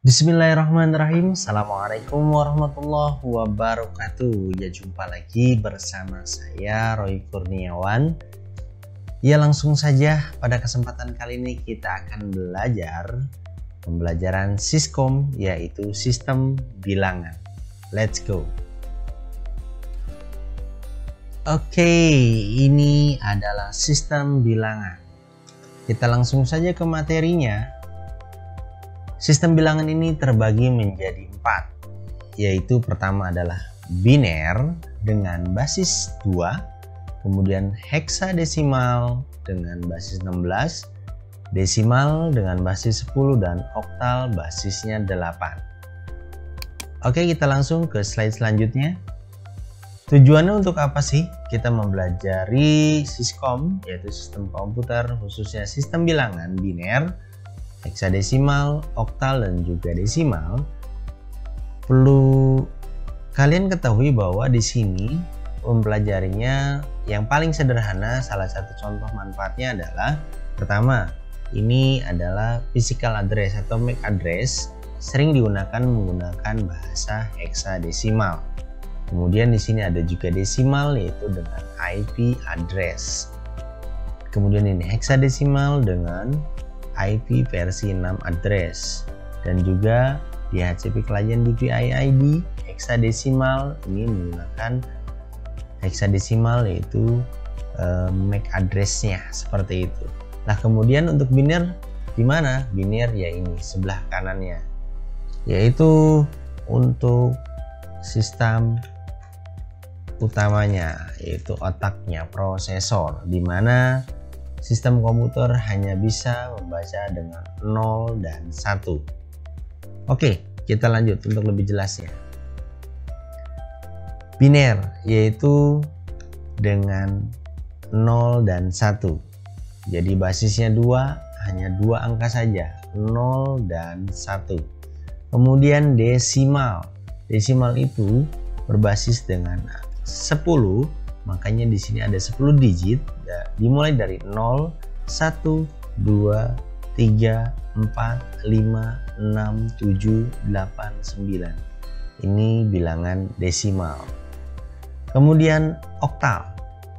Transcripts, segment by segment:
Bismillahirrahmanirrahim. Assalamualaikum warahmatullahi wabarakatuh. Ya, jumpa lagi bersama saya Roy Kurniawan. Ya, langsung saja pada kesempatan kali ini kita akan belajar pembelajaran Siskom, yaitu sistem bilangan. Let's go. Oke, ini adalah sistem bilangan. Kita langsung saja ke materinya. Sistem bilangan ini terbagi menjadi 4, yaitu pertama adalah biner dengan basis 2, kemudian heksadesimal dengan basis 16, desimal dengan basis 10, dan oktal basisnya 8. Oke, kita langsung ke slide selanjutnya. Tujuannya untuk apa sih kita mempelajari Siskom, yaitu sistem komputer, khususnya sistem bilangan biner, heksadesimal, oktal, dan juga desimal? Perlu kalian ketahui bahwa di sini mempelajarinya yang paling sederhana. Salah satu contoh manfaatnya adalah pertama, ini adalah physical address atau MAC address, sering digunakan menggunakan bahasa heksadesimal. Kemudian di sini ada juga desimal, yaitu dengan IP address. Kemudian ini heksadesimal dengan IP versi 6 address, dan juga di HCP client DPI ID heksadesimal ini menggunakan heksadesimal, yaitu MAC addressnya seperti itu. Nah, kemudian untuk biner di mana? Biner ya ini sebelah kanannya, yaitu untuk sistem utamanya, yaitu otaknya, prosesor, di mana sistem komputer hanya bisa membaca dengan 0 dan 1. Oke, kita lanjut untuk lebih jelasnya. Biner yaitu dengan 0 dan 1. Jadi basisnya 2, hanya 2 angka saja, 0 dan 1. Kemudian desimal. Desimal itu berbasis dengan 10. Makanya di sini ada 10 digit, dimulai dari 0, 1, 2, 3, 4, 5, 6, 7, 8, 9. Ini bilangan desimal. Kemudian oktal.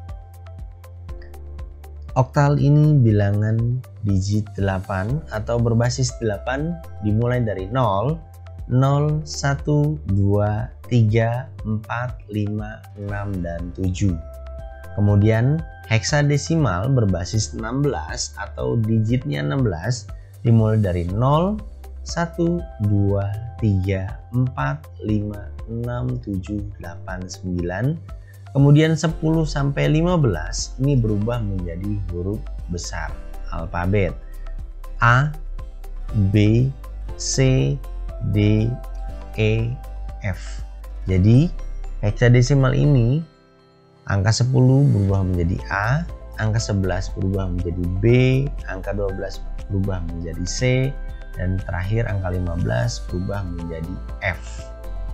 Oktal ini bilangan digit 8 atau berbasis 8, dimulai dari 0, 0, 1, 2, 3, 4, 5, 6, dan 7. Kemudian heksadesimal berbasis 16 atau digitnya 16, dimulai dari 0, 1, 2, 3, 4, 5, 6, 7, 8, 9. Kemudian 10 sampai 15 ini berubah menjadi huruf besar alfabet A, B, C, D, E, F. Jadi heksadesimal ini angka 10 berubah menjadi A, angka 11 berubah menjadi B, angka 12 berubah menjadi C, dan terakhir angka 15 berubah menjadi F.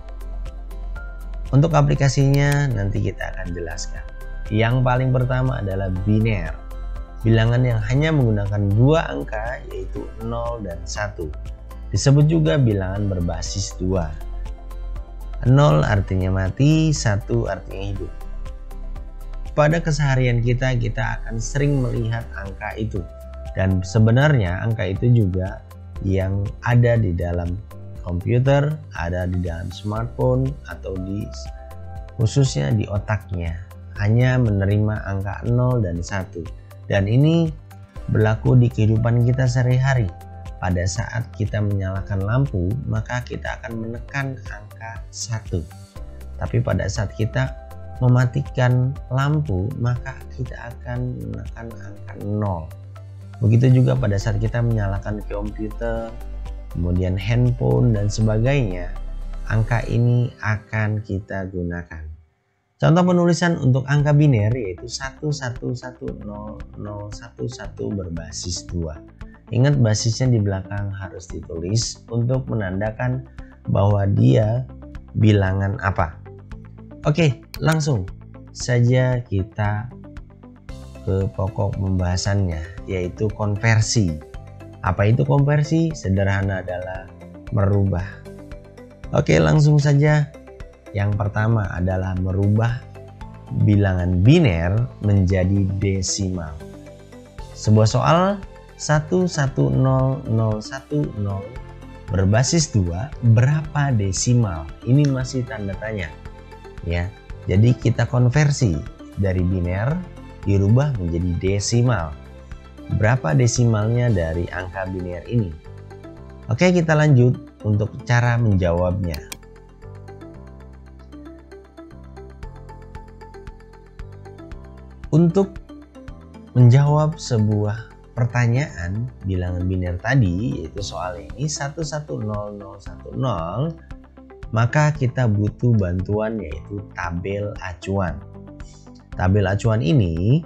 Untuk aplikasinya nanti kita akan jelaskan. Yang paling pertama adalah biner, bilangan yang hanya menggunakan 2 angka, yaitu 0 dan 1. Disebut juga bilangan berbasis 2. 0 artinya mati, 1 artinya hidup. Pada keseharian kita akan sering melihat angka itu, dan sebenarnya angka itu juga yang ada di dalam komputer, ada di dalam smartphone, atau khususnya di otaknya, hanya menerima angka 0 dan 1. Dan ini berlaku di kehidupan kita sehari-hari. Pada saat kita menyalakan lampu, maka kita akan menekan angka 1. Tapi pada saat kita mematikan lampu, maka kita akan menekan angka 0. Begitu juga pada saat kita menyalakan komputer, kemudian handphone, dan sebagainya, angka ini akan kita gunakan. Contoh penulisan untuk angka biner yaitu 11100011 berbasis 2. Ingat, basisnya di belakang harus ditulis untuk menandakan bahwa dia bilangan apa. Oke, langsung saja kita ke pokok pembahasannya, yaitu konversi. Apa itu konversi? Sederhana adalah merubah. Oke, langsung saja. Yang pertama adalah merubah bilangan biner menjadi desimal. Sebuah soal 11010 berbasis 2 berapa desimal? Ini masih tanda tanya ya. Jadi kita konversi dari biner dirubah menjadi desimal. Berapa desimalnya dari angka biner ini? Oke, kita lanjut untuk cara menjawabnya. Untuk menjawab sebuah pertanyaan bilangan biner tadi, yaitu soal ini 11010, maka kita butuh bantuan yaitu tabel acuan. Tabel acuan ini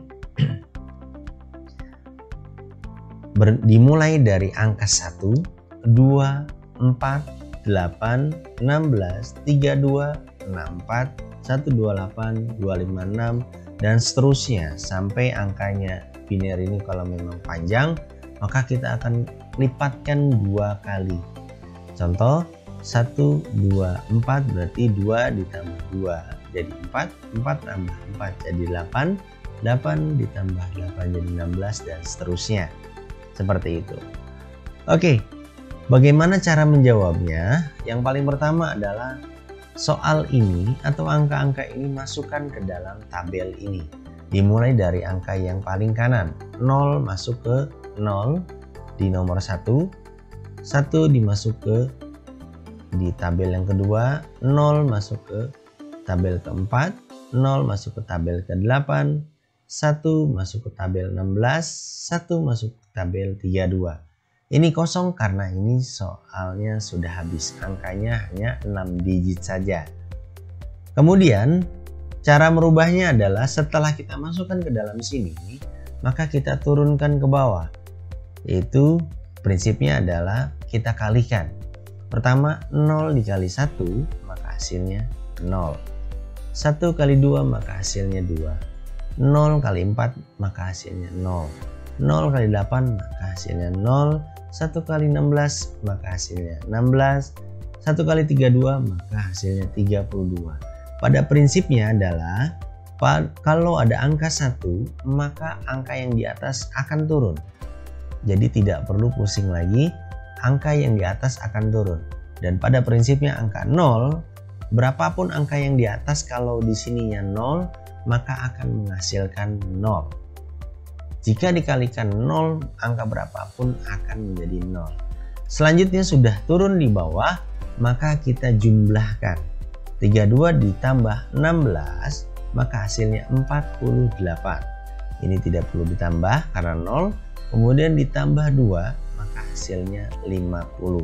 dimulai dari angka 1, 2, 4, 8, 16, 32, 64, 128, 256, dan seterusnya sampai angkanya biner ini kalau memang panjang maka kita akan lipatkan 2 kali. Contoh 1, 2, 4 berarti 2 ditambah 2 jadi 4, 4 tambah 4 jadi 8, 8 ditambah 8 jadi 16 dan seterusnya. Seperti itu. Oke, bagaimana cara menjawabnya? Yang paling pertama adalah soal ini atau angka-angka ini masukkan ke dalam tabel ini. Dimulai dari angka yang paling kanan. 0 masuk ke 0 di nomor 1. 1 dimasuk ke di tabel yang kedua. 0 masuk ke tabel keempat. 0 masuk ke tabel ke-8. 1 masuk ke tabel 16. 1 masuk ke tabel 32. Ini kosong karena ini soalnya sudah habis. Angkanya hanya 6 digit saja. Kemudian cara merubahnya adalah setelah kita masukkan ke dalam sini, maka kita turunkan ke bawah. Yaitu prinsipnya adalah kita kalikan. Pertama 0 dikali 1 maka hasilnya 0. 1 kali 2 maka hasilnya 2. 0 kali 4 maka hasilnya 0. 0 kali 8 maka hasilnya 0. 1 kali 16 maka hasilnya 16. 1 kali 32 maka hasilnya 32. Pada prinsipnya adalah kalau ada angka 1 maka angka yang di atas akan turun. Jadi tidak perlu pusing lagi, angka yang di atas akan turun. Dan pada prinsipnya angka 0, berapapun angka yang di atas kalau di sininya 0 maka akan menghasilkan 0. Jika dikalikan 0, angka berapapun akan menjadi 0. Selanjutnya sudah turun di bawah, maka kita jumlahkan. 32 ditambah 16, maka hasilnya 48. Ini tidak perlu ditambah karena 0. Kemudian ditambah 2, maka hasilnya 50.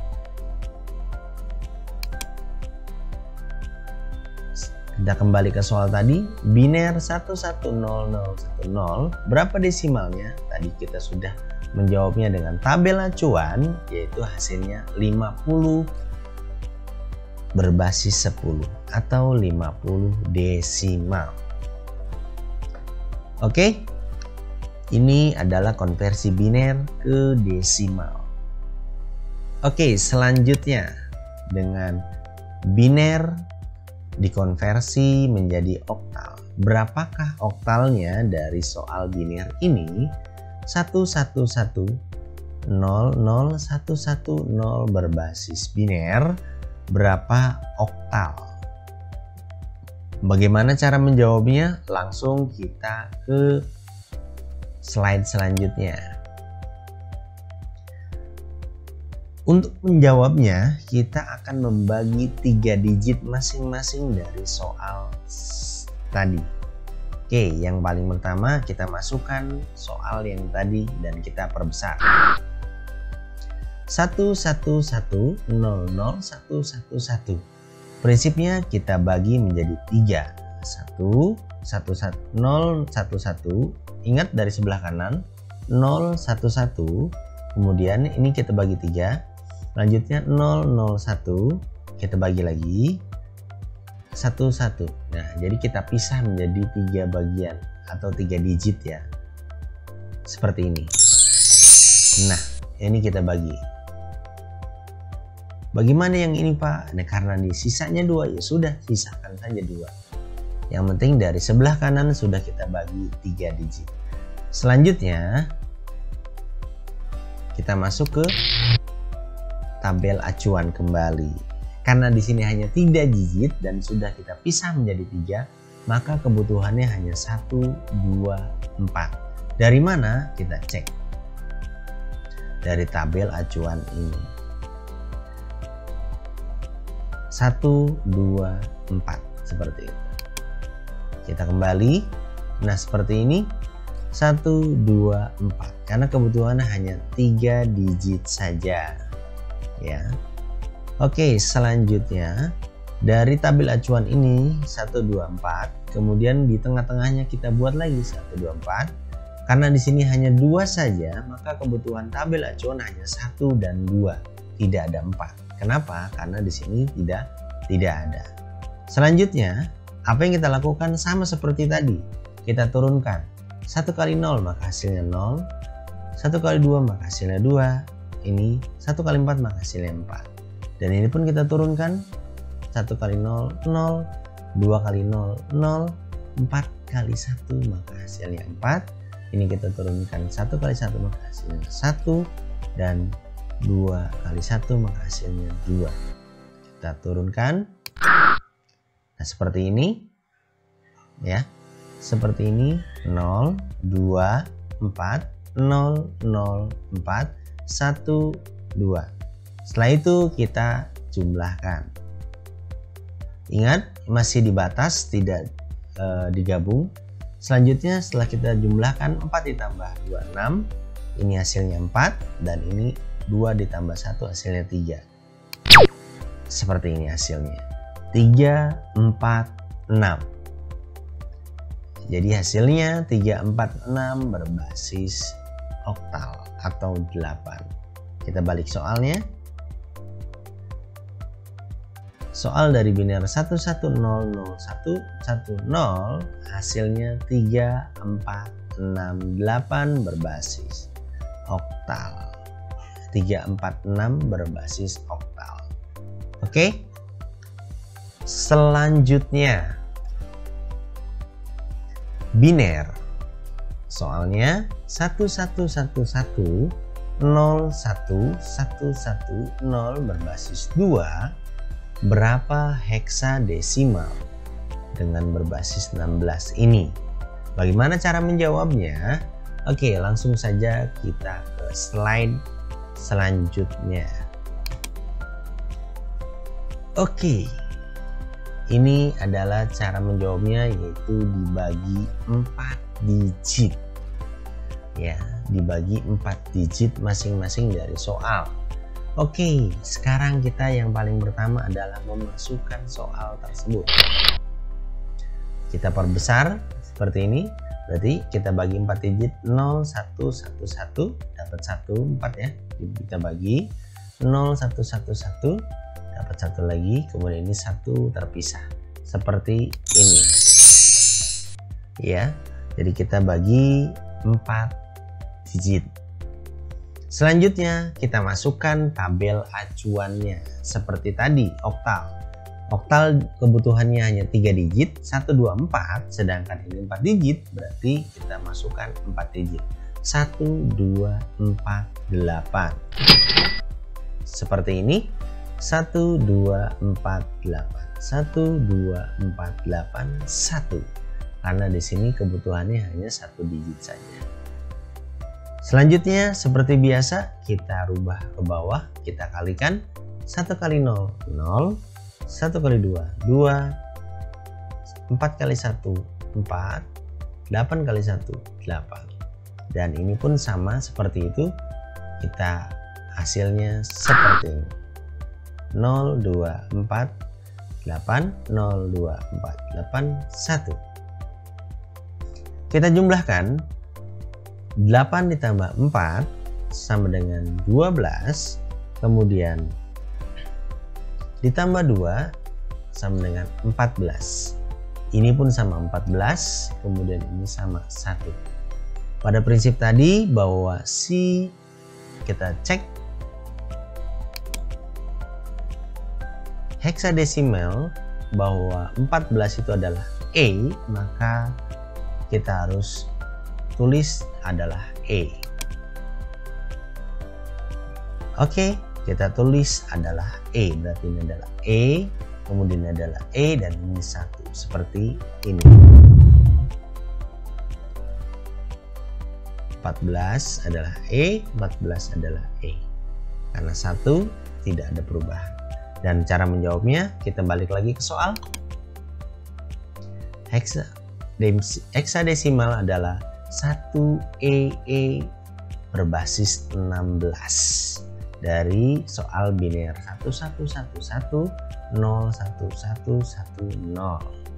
Kita kembali ke soal tadi, biner 11010, berapa desimalnya? Tadi kita sudah menjawabnya dengan tabel acuan, yaitu hasilnya 50 berbasis 10 atau 50 desimal. Oke, ini adalah konversi biner ke desimal. Oke, selanjutnya dengan biner dikonversi menjadi oktal. Berapakah oktalnya dari soal biner ini? 1110010 berbasis biner. Berapa oktal? Bagaimana cara menjawabnya? Langsung kita ke slide selanjutnya. Untuk menjawabnya, kita akan membagi 3 digit masing-masing dari soal tadi. Oke, yang paling pertama kita masukkan soal yang tadi dan kita perbesar. 1110011. Prinsipnya kita bagi menjadi 3. 11011. Ingat dari sebelah kanan 011. Kemudian ini kita bagi 3. Selanjutnya 001 kita bagi lagi 11. Nah, jadi kita pisah menjadi 3 bagian atau 3 digit ya. Seperti ini. Nah, ini kita bagi. Bagaimana yang ini Pak? Nah, karena di sisanya 2, ya sudah sisakan saja 2. Yang penting dari sebelah kanan sudah kita bagi 3 digit. Selanjutnya kita masuk ke tabel acuan kembali. Karena di sini hanya 3 digit dan sudah kita pisah menjadi 3, maka kebutuhannya hanya 1, 2, 4. Dari mana? Kita cek. Dari tabel acuan ini. 1, 2, 4 seperti itu. Kita kembali. Nah, seperti ini. 1, 2, 4. Karena kebutuhannya hanya 3 digit saja. Ya. Oke, selanjutnya dari tabel acuan ini 1, 2, 4. Kemudian di tengah-tengahnya kita buat lagi 1, 2, 4. Karena di sini hanya 2 saja, maka kebutuhan tabel acuan hanya 1 dan 2. Tidak ada 4. Kenapa? Karena di sini tidak ada. Selanjutnya, apa yang kita lakukan sama seperti tadi. Kita turunkan. 1 kali 0 maka hasilnya 0. 1 kali 2 maka hasilnya 2. Ini 1 kali 4 maka hasilnya 4. Dan ini pun kita turunkan. 1 kali 0, 0. 2 kali 0, 0. 4 kali 1 maka hasilnya 4. Ini kita turunkan. 1 kali 1 maka hasilnya 1. Dan 2 kali 1 maka hasilnya 2. Kita turunkan. Nah, seperti ini. Ya. Seperti ini. 0, 2, 4, 0, 0, 4, 1, 2. Setelah itu kita jumlahkan. Ingat, masih di batas, tidak digabung. Selanjutnya setelah kita jumlahkan 4 ditambah 2, 6. Ini hasilnya 4 dan ini 2 ditambah 1 hasilnya 3. Seperti ini hasilnya. 3, 4, 6. Jadi hasilnya 3, 4, 6 berbasis oktal atau 8. Kita balik soalnya. Soal dari biner 1100110 hasilnya 3, 4, 6, 8 berbasis oktal. 3, 4, 6 berbasis oktal. Oke. Selanjutnya biner. Soalnya 11110110 berbasis 2 berapa heksadesimal dengan berbasis 16 ini. Bagaimana cara menjawabnya? Oke, langsung saja kita ke slide selanjutnya. Oke. Ini adalah cara menjawabnya, yaitu dibagi 4 digit. Ya, dibagi 4 digit masing-masing dari soal. Oke, sekarang kita yang paling pertama adalah memasukkan soal tersebut. Kita perbesar seperti ini. Berarti kita bagi 4 digit 0, 1, 1, 1 dapat 1, 4 ya. Kita bagi 0, 1, 1, 1 dapat 1 lagi, kemudian ini 1 terpisah seperti ini ya. Jadi kita bagi 4 digit. Selanjutnya kita masukkan tabel acuannya seperti tadi, oktal. Oktal kebutuhannya hanya 3 digit, 1, 2, 4, sedangkan ini 4 digit, berarti kita masukkan 4 digit. 1, 2, 4, 8. Seperti ini. 1, 2, 4, 8. 1, 2, 4, 8, 1. Karena di sini kebutuhannya hanya 1 digit saja. Selanjutnya seperti biasa kita rubah ke bawah, kita kalikan. 1 kali 0, 0. 1 kali 2, 2. 4 kali 1, 4. 8 kali 1, 8. Dan ini pun sama seperti itu. Kita hasilnya seperti ini. 0, 2, 4, 8, 0, 2, 4, 8, 1. Kita jumlahkan. 8 ditambah 4 sama dengan 12. Kemudian ditambah 2 sama dengan 14. Ini pun sama 14. Kemudian ini sama 1. Pada prinsip tadi bahwa si kita cek heksadesimal bahwa 14 itu adalah E, maka kita harus tulis adalah E. Oke, kita tulis adalah E, berarti ini adalah E, kemudian adalah E, dan ini 1, seperti ini. 14 adalah E, 14 adalah E. Karena 1 tidak ada perubahan. Dan cara menjawabnya, kita balik lagi ke soal. Heksadesimal adalah 1EE berbasis 16 dari soal biner 1111011110.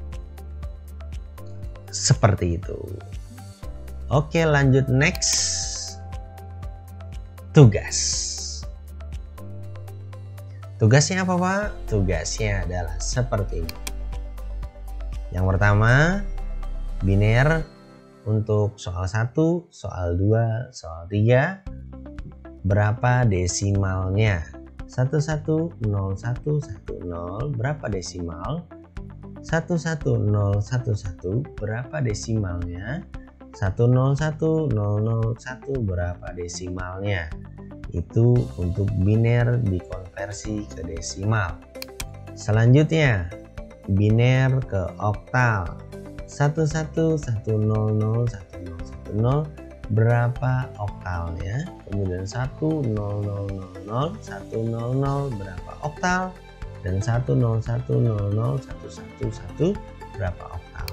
Seperti itu. Oke, lanjut next. Tugas. Tugasnya apa, Pak? Tugasnya adalah seperti ini. Yang pertama, biner untuk soal 1, soal 2, soal 3, berapa desimalnya? 110110 berapa desimal? 11011 berapa desimalnya? 1010001 berapa desimalnya? Itu untuk biner dikonversi ke desimal. Selanjutnya, biner ke oktal. 11101010 berapa oktalnya? Kemudian 10000 berapa oktal? Dan 1010011 berapa oktal?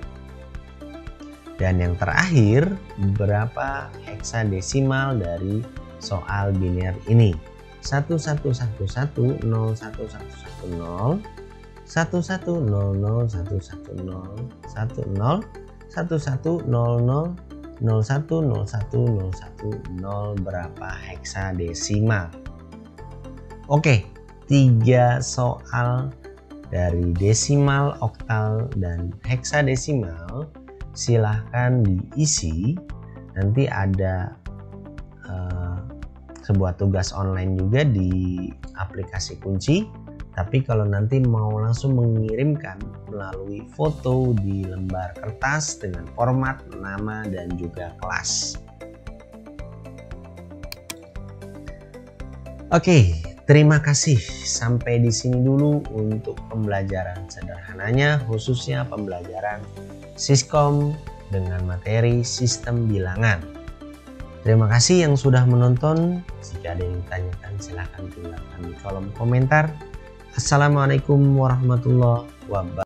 Dan yang terakhir, berapa heksadesimal dari soal biner ini? 1111011110 11001110 1100010110 berapa heksadesimal? Oke, 3 soal dari desimal, oktal, dan heksadesimal silahkan diisi. Nanti ada sebuah tugas online juga di aplikasi Kunci. Tapi kalau nanti mau langsung mengirimkan melalui foto di lembar kertas dengan format nama dan juga kelas. Oke, terima kasih. Sampai di sini dulu untuk pembelajaran sederhananya, khususnya pembelajaran Siskom dengan materi sistem bilangan. Terima kasih yang sudah menonton. Jika ada yang ditanyakan, silahkan tinggalkan di kolom komentar. Assalamualaikum warahmatullahi wabarakatuh.